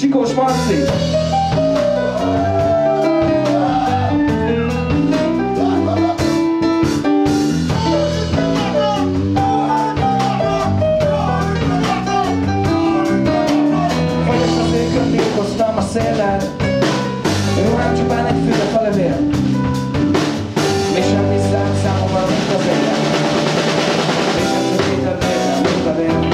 Csikós Marci! Fogyott az éjkön, birkoztam a széllel, rólám csupán egy füvet a levél. Mi sem hiszem számomra, mint az élet. Mi sem sötétebb vérnem, mint a vér.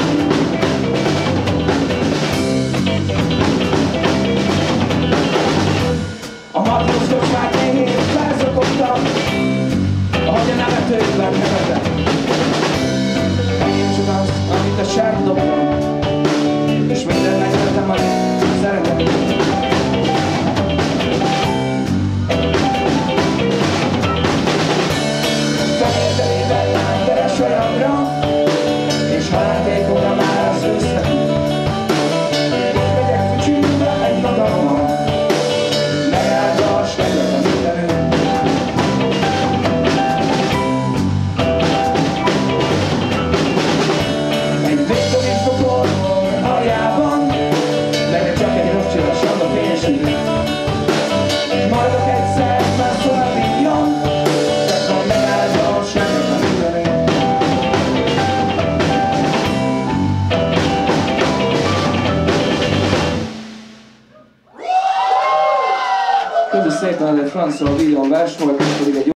A matróz kocsmát éhén felzokogtam, ahogy a nevetőkben nevetek. Enyém csak az, amit a sárg dobtam, és minden megletem, amit szeretek. Fehér-terével lányveres olyanra, és haláltékóra már az ősznek. Itt megyek fücsülve egy magammal, megáldva a sleglet a mindenünk. Egy végtelen fokor aljában, legyen csak egy rossz csillas a fényeség. Maradok egyszer, már szóval vigyon, csak majd megáldva a sleglet a mindenünk. Köszönöm szépen, ez egy François Villon vers volt, ez pedig egy